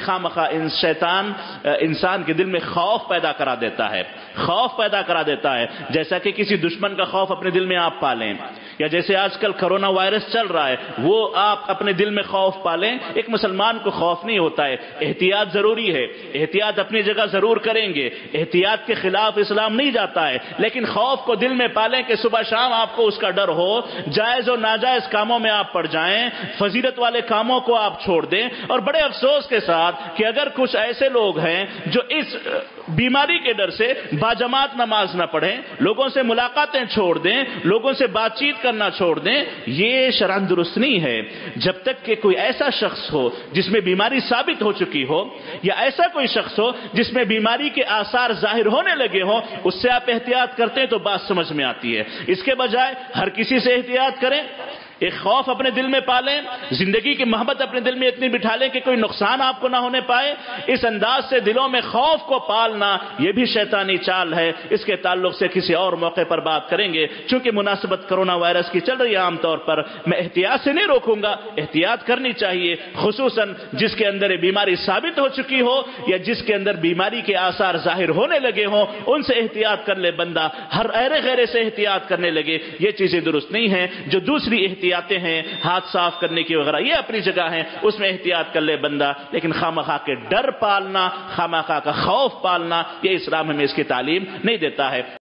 خامخواہ شیطان انسان کے دل میں خوف پیدا کرا دیتا ہے، خوف پیدا کرا دیتا ہے، جیسا کہ کسی دشمن کا خوف اپنے دل میں آپ پالیں، یا جیسے آج کل کرونا وائرس چل رہا ہے وہ آپ اپنے دل میں خوف پالیں۔ ایک مسلمان کو خوف نہیں ہوتا ہے، احتیاط ضروری ہے، احتیاط اپنی جگہ ضرور کریں گے، احتیاط کے خلاف اسلام نہیں جاتا ہے، لیکن خوف کو دل میں پالیں کہ صبح شام آپ کو اس کا ڈر ہو، جائز و ناجائز کاموں میں آپ پڑ جائیں، فضیلت والے کاموں کو آپ چھوڑ دیں۔ اور بڑے افسوس کے ساتھ کہ اگر کچھ ایسے لوگ ہیں جو اس بیماری کے ڈر سے باجماعت نماز نہ پڑھیں، لوگوں سے ملاقاتیں چھوڑ دیں، لوگوں سے بات چیت کرنا چھوڑ دیں، یہ شرعاً درست نہیں ہے۔ جب تک کہ کوئی ایسا شخص ہو جس میں بیماری ثابت ہو چکی ہو، یا ایسا کوئی شخص ہو جس میں بیماری کے آثار ظاہر ہونے لگے ہوں، اس سے آپ احتیاط کرتے ہیں تو بات سمجھ میں آتی ہے۔ اس کے بجائے ہر کسی سے احتیاط کریں، ایک خوف اپنے دل میں پالیں، زندگی کی محبت اپنے دل میں اتنی بٹھا لیں کہ کوئی نقصان آپ کو نہ ہونے پائے۔ اس انداز سے دلوں میں خوف کو پالنا یہ بھی شیطانی چال ہے۔ اس کے تعلق سے کسی اور موقع پر بات کریں گے، چونکہ مناسبت کرونا وائرس کی چل رہی ہے عام طور پر میں احتیاط سے نہیں روکوں گا، احتیاط کرنی چاہیے، خصوصاً جس کے اندر یہ بیماری ثابت ہو چکی ہو یا جس کے اندر بیماری کے آثار ظاہر ہونے لگے ہوں، ان سے احتیاط کر لے بندہ، ہر ایرے غیرے سے احتیاط کرنے لگے، یہ چیزیں درست نہیں ہیں۔ جو دوسری احتیاطیں ہیں ہاتھ صاف کرنے کی وغیرہ یہ اپنی جگہ ہیں، اس میں احتیاط کر لے بندہ، لیکن خامخواہ کے ڈر پالنا، خامخواہ کا خوف پالنا، یہ اسلام ہمیں اس کی تعلیم نہیں دیتا ہے۔